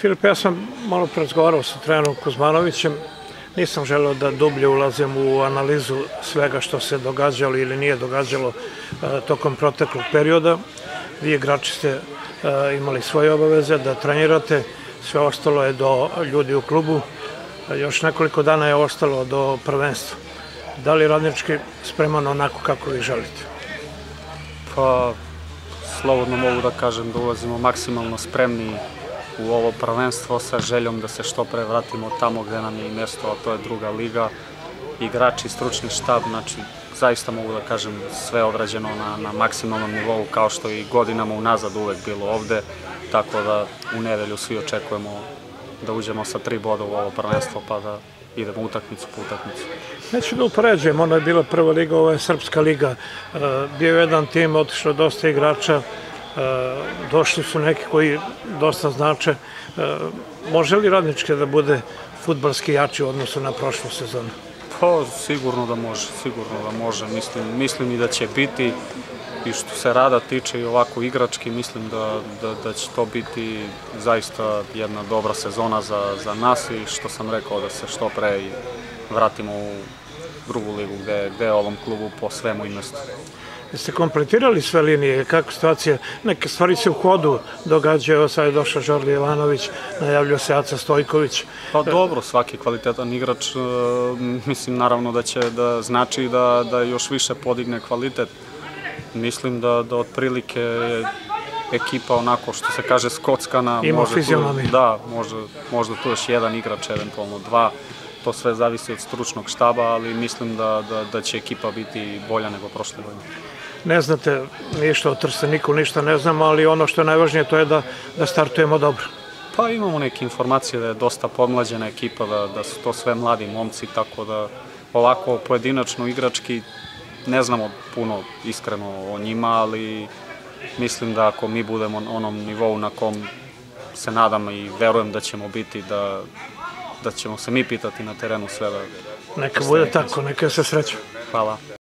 Filip, ja sam malo razgovarao sa trenerom Kuzmanovićem, nisam želeo da dublje ulazim u analizu svega što se događalo ili nije događalo tokom proteklog perioda. Vi igrači ste imali svoje obaveze da trenirate, sve ostalo je do ljudi u klubu, još nekoliko dana je ostalo do prvenstva. Da li Radnički spreman onako kako vi želite? Pa, slobodno mogu da kažem da ulazimo maksimalno spremni u ovo prvenstvo sa željom da se što pre vratimo tamo gde nam je i mesto, a to je druga liga. Igrači, stručni štab, znači zaista mogu da kažem sve odrađeno na maksimalnom nivou kao što i godinama unazad uvek bilo ovde, tako da u nedelju svi očekujemo da uđemo sa 3 boda u ovo prvenstvo pa da idemo utakmicu po utakmicu. Neću da upoređujem, ono je bila prva liga, ovo je Srpska liga. Bio je jedan tim, otišlo dosta igrača, došli su neki koji dosta znače. Može li Radnički da bude fudbalski jači u odnosu na prošlu sezonu? Pa, sigurno da može. Mislim i da će biti, i što se rada tiče i ovako igrački, mislim da će to biti zaista jedna dobra sezona za nas i što sam rekao da se što pre vratimo u drugu ligu gde je ovom klubu po svemu i mestu. Jeste kompletirali sve linije, kako situacija, neke stvari se u hodu događaju, sad je došao Đorđe Jovanović, najavljio se Aca Stojković. Pa dobro, svaki kvalitetan igrač, mislim naravno da će da znači da još više podigne kvalitet. Mislim da otprilike je ekipa onako što se kaže skockana. Ima fizionomiju. Da, možda tu još jedan igrač, eventualno 2. To sve zavisi od stručnog štaba, ali mislim da će ekipa biti bolja nego prošle godine. Ne znate ništa o Trsteniku, ništa ne znamo, ali ono što je najvažnije to je da startujemo dobro. Pa imamo neke informacije da je dosta podmlađena ekipa, da su to sve mladi momci, tako da ovako pojedinačno igrački ne znamo puno iskreno o njima, ali mislim da ako mi budemo na onom nivou na kom se nadam i verujem da ćemo biti, da ćemo se mi pitati na terenu sve da... Neka bude tako, neka se sreća. Hvala.